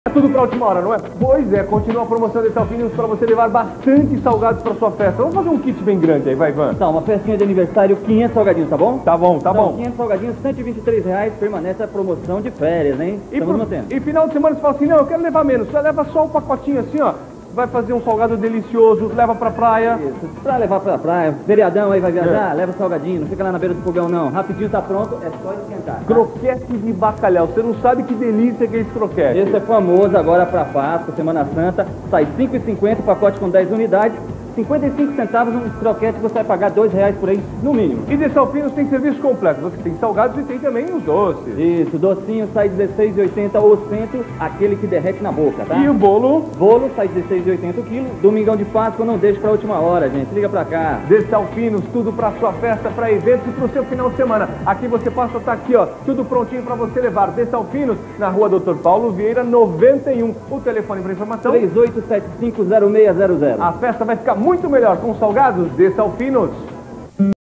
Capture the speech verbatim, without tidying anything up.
É tudo pra última hora, não é? Pois é, continua a promoção de Salfinhos para você levar bastante salgados pra sua festa. Vamos fazer um kit bem grande aí, vai, Ivan? Tá, uma festinha de aniversário, quinhentos salgadinhos, tá bom? Tá bom, tá então, bom. quinhentos salgadinhos, cento e vinte e três reais, permanece a promoção de férias, hein? E, Estamos pro... mantendo. e final de semana você fala assim, não, eu quero levar menos. Você leva só um pacotinho assim, ó. Vai fazer um salgado delicioso, leva pra praia. Isso, pra levar pra praia, feriadão aí vai viajar, é. leva salgadinho, não fica lá na beira do fogão não. Rapidinho tá pronto, é só esquentar. Tá? Croquete de bacalhau, você não sabe que delícia que é esse croquete. Esse é famoso agora pra Páscoa, Semana Santa, sai cinco e cinquenta, pacote com dez unidades. cinquenta e cinco centavos um croquete que você vai pagar dois reais por aí, no mínimo. E de Salfinhos tem serviço completo. Você tem salgados e tem também os doces. Isso, docinho sai dezesseis e oitenta o cento, aquele que derrete na boca, tá? E o bolo? Bolo sai dezesseis e oitenta o quilo. Domingão de Páscoa não deixe pra última hora, gente. Liga pra cá. De Salfinhos, tudo pra sua festa, pra eventos e pro seu final de semana. Aqui você passa, tá aqui, ó, tudo prontinho pra você levar. De Salfinhos, na rua doutor Paulo Vieira, noventa e um. O telefone pra informação? três oito sete cinco zero seis zero zero. A festa vai ficar muito melhor com salgados de Salfinhos.